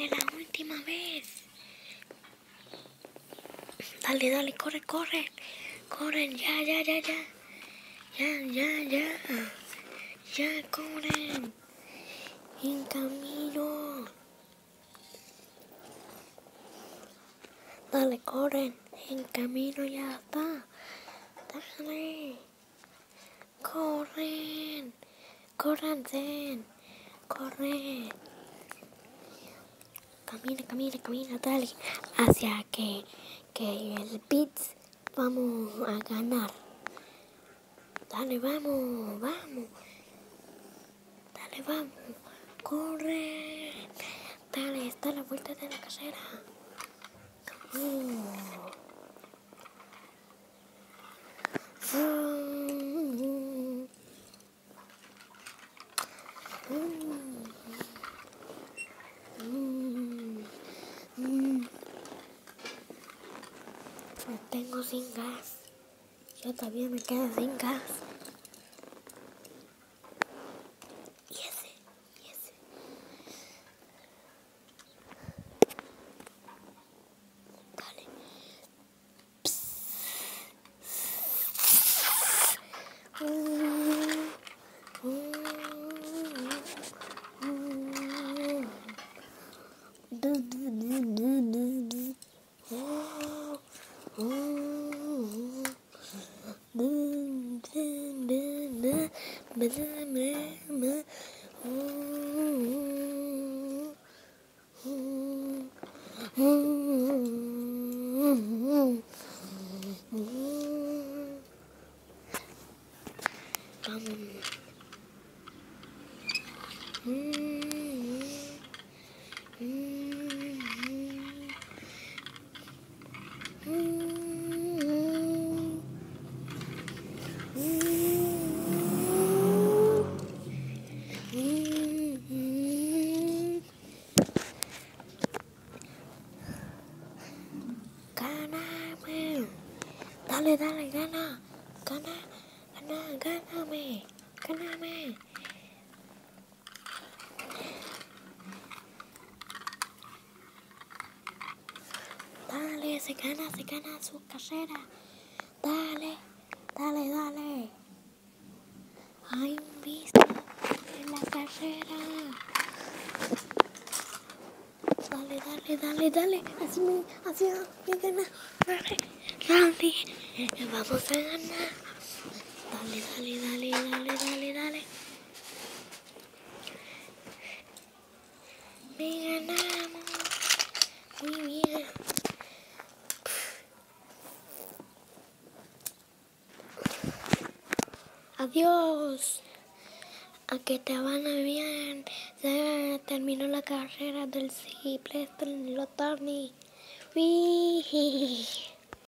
Dale, la última vez. Dale, dale, corre, corre. Corren, ya. Ya, corren. En camino. Dale, corren. En camino, ya está. Dale. Corren. Córranse. Corre. Camina, dale. Hacia que el Pits vamos a ganar. Dale, vamos. Dale, vamos. Corre. Dale, está a la vuelta de la casera. Me tengo sin gas. Yo todavía me quedo sin gas. Y ese. Dale. Dale, gáname. Dale, se gana su carrera. Dale. Hay un visto en la carrera. Dale. Así me gana. Dale. Vamos a ganar. Dale. Me ganamos. Muy bien. Adiós. A que te van bien. Ya terminó la carrera del Simple Lotarni.